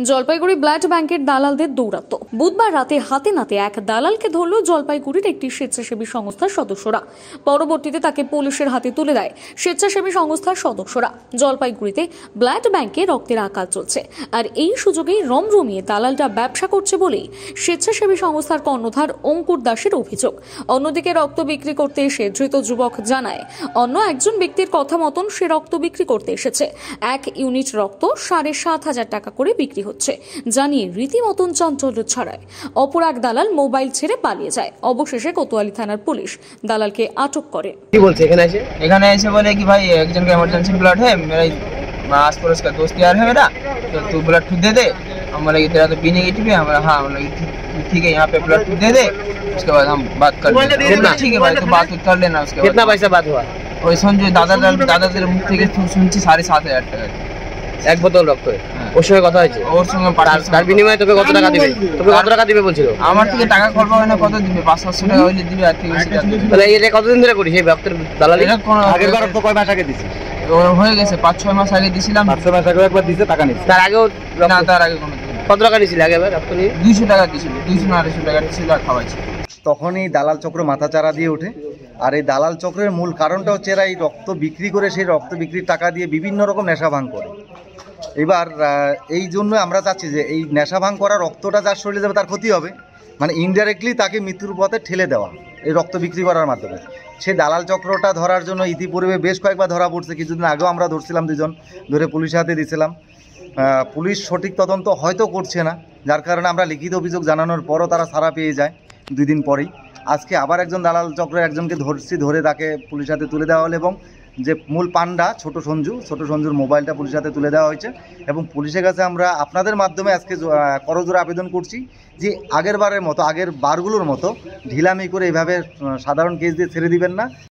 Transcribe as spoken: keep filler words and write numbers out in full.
Jalpaiguri blood ব্যাংকের দালালদের দৌরাত্ম্য। বুধবার রাতে হাতে নাতে এক দালালকে ধরল জলপাইগুড়ির একটি স্বেচ্ছাসেবী সংস্থার সদস্যরা। পরবর্তীতে তাকে পুলিশের হাতে তুলে দেয় স্বেচ্ছাসেবী সংস্থার সদস্যরা। জলপাইগুড়িতে ব্লাড ব্যাংকে রক্তের আকাল চলছে, আর এই সুযোগেই রমরমিয়ে দালালটা ব্যবসা করছে বলেই স্বেচ্ছাসেবী সংস্থার কর্ণধার অঙ্কুর দাসের অভিযোগ। অন্যদিকে রক্ত বিক্রি করতে এসে ধৃত যুবক জানায়, অন্য একজন ব্যক্তির কথা মতন সে রক্ত বিক্রি করতে এসেছে। এক ইউনিট রক্ত সাড়ে সাত হাজার টাকা করে বিক্রি হচ্ছে জানিয়ে রীতিমতন চাঞ্চল্য ছড়ায়। অপর এক দালাল মোবাইল ছেড়ে পালিয়ে যায়। অবশেষে কোতোয়ালি থানার পুলিশ দালালকে আটক করে। কি বলছে এখানে এসে এখানে এসে বলে কি भाई एक जन का इमरजेंसी ब्लड है, मेरा आस पड़ोस का दोस्त यार है मेरा, तो तू ब्लड दे दे। हम बोले तेरा तो बी नेगेटिव है। हमारा हाँ बोले ठीक है, यहाँ पे ब्लड दे दे, उसके बाद हम बात कर लेंगे। ठीक है भाई, तो बात कर लेना। उसके बाद कितना पैसा बात हुआ? ওই সঞ্জয় দাদা দাদাদের মুখ থেকে শুনছি সাড়ে সাত হাজার টাকা এক বোতল রক্ত। ওর সঙ্গে কথা হয়েছে? ওর সঙ্গে তার বিনিময়ে তোকে কত টাকা দিবে? তোকে কত টাকা দিবে বলছিল? আমার থেকে টাকা খরচ হবে না, কত দিবে? পাঁচ সাতশো টাকা হইলে দিবে, আর থেকে বেশি দিবে। তাহলে এটা কতদিন ধরে করিস এই রক্তের দালালি? আগের বার তো কয় মাস আগে দিছিস? হয়ে গেছে পাঁচ ছয় মাস আগে দিছিলাম। পাঁচ ছয় মাস আগে একবার দিতে টাকা নিস? তার আগেও না, তার আগে কোনো কত টাকা নিয়েছিল? আগে রক্ত নিয়ে দুইশো টাকা দিয়েছিল, দুইশো না আড়াইশো টাকা দিয়েছিল আর খাওয়াইছিল। তখনই দালাল চক্র মাথাচাড়া দিয়ে ওঠে। আর এই দালাল চক্রের মূল কারণটা হচ্ছে এরা এই রক্ত বিক্রি করে সেই রক্ত বিক্রির টাকা দিয়ে বিভিন্ন রকম নেশা ভাঙ করে। এবার এই জন্য আমরা চাচ্ছি যে এই নেশা ভাঙ করা রক্তটা যার শরীরে যাবে তার ক্ষতি হবে, মানে ইনডাইরেক্টলি তাকে মৃত্যুর পথে ঠেলে দেওয়া এই রক্ত বিক্রি করার মাধ্যমে। সেই দালাল চক্রটা ধরার জন্য ইতিপূর্বে বেশ কয়েকবার ধরা পড়ছে। কিছুদিন আগেও আমরা ধরছিলাম, দুজন ধরে পুলিশের হাতে দিয়েছিলাম। পুলিশ সঠিক তদন্ত হয়তো করছে না, যার কারণে আমরা লিখিত অভিযোগ জানানোর পরও তারা ছাড়া পেয়ে যায় দুই দিন পরেই। আজকে আবার একজন দালাল চক্রের একজনকে ধরছি, ধরে তাকে পুলিশের হাতে তুলে দেওয়া হলো এবং যে মূল পান্ডা ছোট সঞ্জু ছোট সঞ্জুর মোবাইলটা পুলিশের হাতে তুলে দেওয়া হয়েছে। এবং পুলিশের কাছে আমরা আপনাদের মাধ্যমে আজকে করজোড়ে আবেদন করছি যে আগের বারের মতো আগের বারগুলোর মতো ঢিলামি করে এইভাবে সাধারণ কেস দিয়ে ছেড়ে দিবেন না।